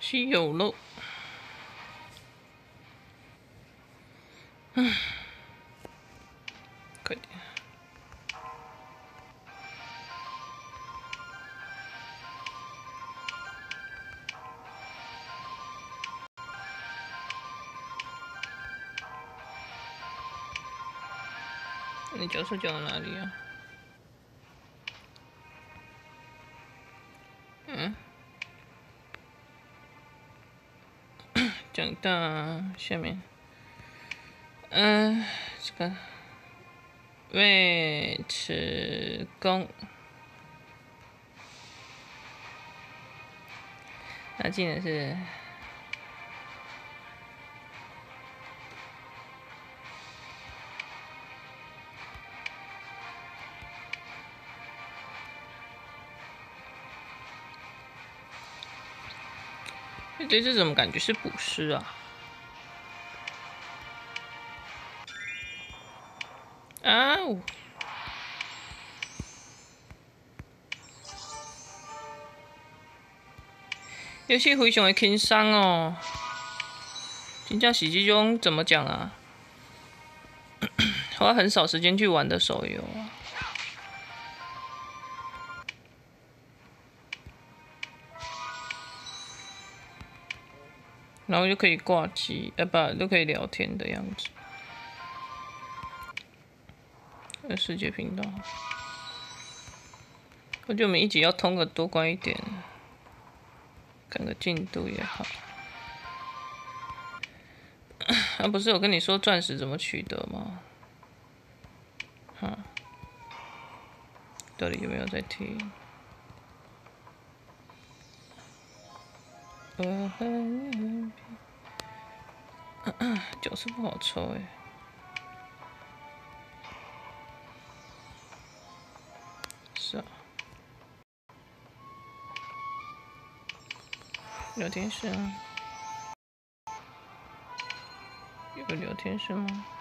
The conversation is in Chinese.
稀有肉。快点。你角色讲到哪里啊？讲到下面，这个尉迟恭，那技能是。这次怎么感觉是捕师啊？啊呜！游戏非常的轻松哦，真正是这种怎么讲啊？花很少时间去玩的手游啊。然后就可以挂机，不，都可以聊天的样子。世界频道，我觉得我们一集要通个多关一点，看个进度也好。啊，不是我跟你说钻石怎么取得吗？到底有没有在听？角色不好抽哎。是啊。聊天室啊？有个聊天室吗？